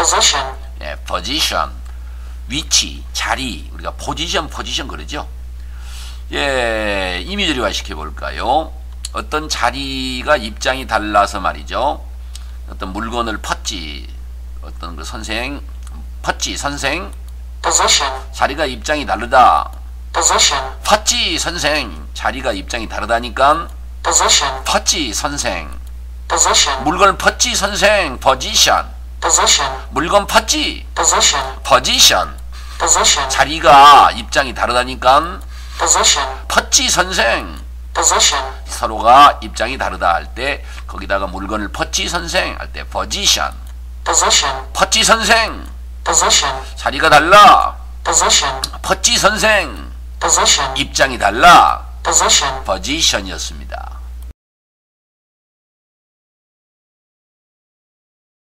position, 예, position, 위치, 자리. 우리가 포지션 그러죠. 예, 이미지화 시켜볼까요? 어떤 자리가 입장이 달라서 말이죠. 어떤 물건을 펐지. 어떤 그 선생, 펐지, 선생. position, 자리가 입장이 다르다. position, 팠지, 선생. 자리가 입장이 다르다니까. position, 팠지, 선생. position, 물건을 팠지, 선생. position. position, 물건 팠지. position, position. position, 자리가 입장이 다르다니까. position, 팠지, 선생. position, 서로가 입장이 다르다 할 때 거기다가 물건을 팠지, 선생 할 때 position. position, 팠지, 선생. position, 자리가 달라. position, 팠지, 선생. position, 입장이 달라. position. position이었습니다.